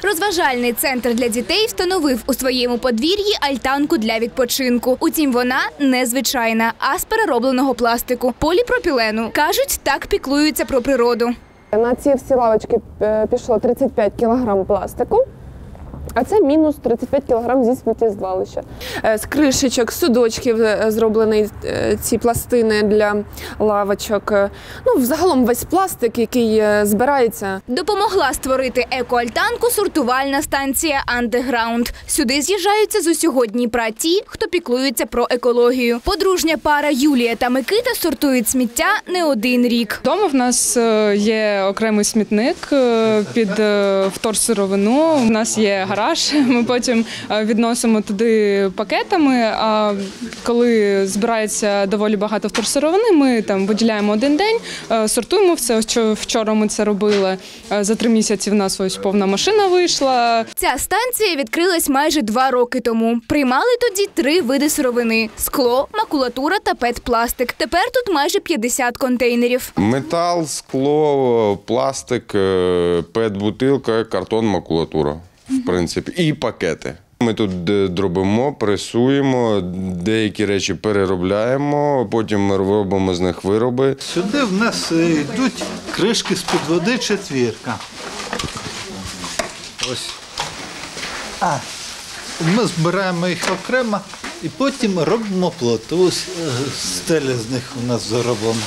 Розважальний центр для дітей встановив у своєму подвір'ї альтанку для відпочинку. Утім, вона незвичайна, а з переробленого пластику – поліпропілену. Кажуть, так піклуються про природу. На ці всі лавочки пішло 35 кг пластику. А це мінус 35 кг зі сміттєзвалища. З кришечок, з судочків зроблені ці пластини для лавочок. Ну, взагалом весь пластик, який збирається. Допомогла створити екоальтанку сортувальна станція «Андеграунд». Сюди з'їжджаються з усього Дніпра ті, хто піклується про екологію. Подружня пара Юлія та Микита сортують сміття не один рік. Вдома в нас є окремий смітник під вторсировину. У нас є гараж. Ми потім відносимо туди пакетами, а коли збирається доволі багато вторсировини, ми там виділяємо один день, сортуємо все, що вчора ми це робили. За 3 місяці в нас ось повна машина вийшла. Ця станція відкрилась майже 2 роки тому. Приймали тоді 3 види сировини – скло, макулатура та пет-пластик. Тепер тут майже 50 контейнерів. Метал, скло, пластик, пет-бутилка, картон, макулатура. В принципі, і пакети. Ми тут дробимо, пресуємо, деякі речі переробляємо, потім ми робимо з них вироби. Сюди в нас йдуть кришки з-під води четвірка. Ось. Ми збираємо їх окремо і потім робимо плот. Ось стеля з них у нас зроблена.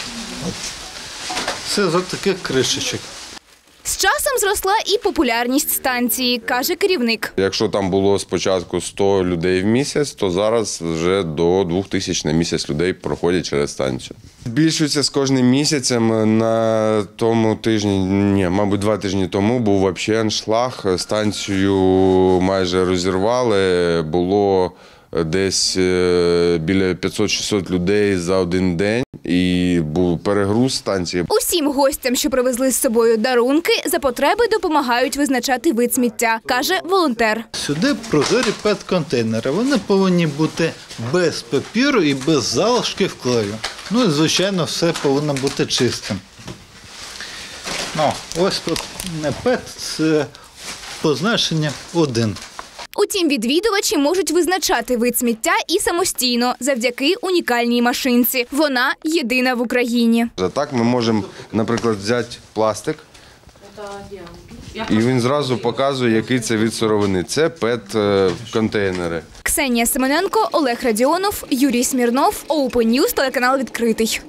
Це з таких кришечок. З часом зросла і популярність станції, каже керівник. Якщо там було спочатку 100 людей в місяць, то зараз вже до 2000 на місяць людей проходять через станцію. Збільшується з кожним місяцем. На тому тижні, мабуть, 2 тижні тому був взагалі аншлаг. Станцію майже розірвали, було десь біля 500-600 людей за один день. І був перегруз станції. Усім гостям, що привезли з собою дарунки, за потреби допомагають визначати вид сміття, каже волонтер. Сюди прозорі пет-контейнери. Вони повинні бути без папіру і без залишків клею. Ну і, звичайно, все повинно бути чистим. Ось пет – це позначення 1. Утім, відвідувачі можуть визначати вид сміття і самостійно, завдяки унікальній машинці. Вона єдина в Україні. Так ми можемо, наприклад, взяти пластик, і він зразу показує, який це від сировини. Це пет-контейнери. Ксенія Семененко, Олег Радіонов, Юрій Смірнов, Open News, телеканал «Відкритий».